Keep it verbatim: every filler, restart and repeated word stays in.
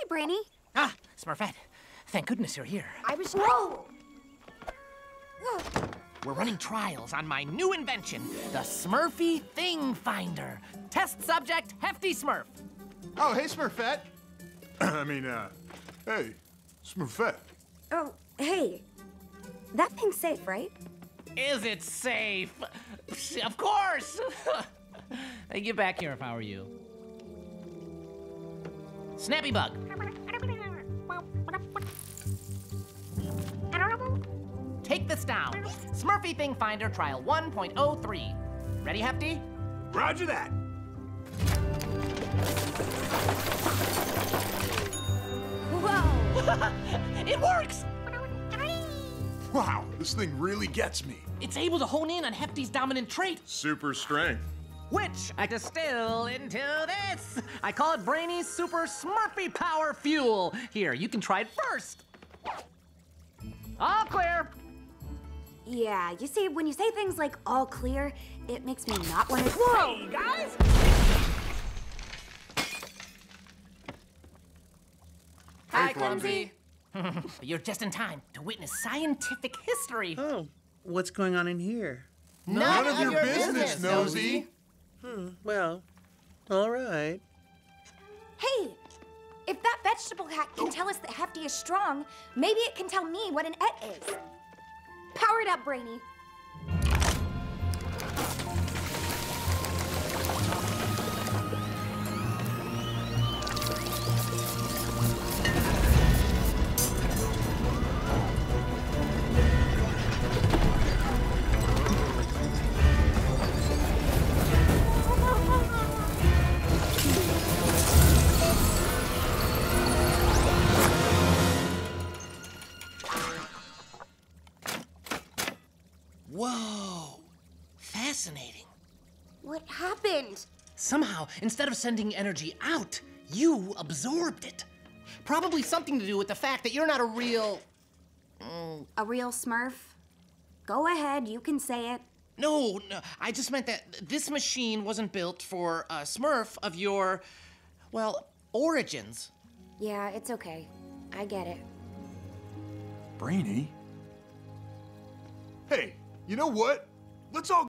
Brainy. Ah, Smurfette. Thank goodness you're here. I was... Whoa! We're running trials on my new invention, the Smurfy Thing Finder. Test subject, Hefty Smurf. Oh, hey, Smurfette. I mean, uh, hey, Smurfette. Oh, hey. That thing's safe, right? Is it safe? Of course! I'd get back here if I were you. Snappy Bug. Take this down. Smurfy Thing Finder Trial one point oh three. Ready, Hefty? Roger that. Whoa! It works! Wow, this thing really gets me. It's able to hone in on Hefty's dominant trait, Super strength. which I distill into this. I call it Brainy's Super Smurfy Power Fuel. Here, you can try it first. All clear. Yeah, you see, when you say things like all clear, it makes me not want to... Whoa! Hey, guys! Hi, Clumsy. You're just in time to witness scientific history. Oh, what's going on in here? None, of, your, business, Nosy. Hmm, well, all right. Hey, if that vegetable hack can tell us that Hefty is strong, maybe it can tell me what an et is. Power it up, Brainy. Whoa, fascinating. What happened? Somehow, instead of sending energy out, you absorbed it. Probably something to do with the fact that you're not a real... Mm, A real Smurf? Go ahead, you can say it. no, no, I just meant that this machine wasn't built for a Smurf of your, well, origins. Yeah, it's okay. I get it. Brainy? Hey, you know what? Let's all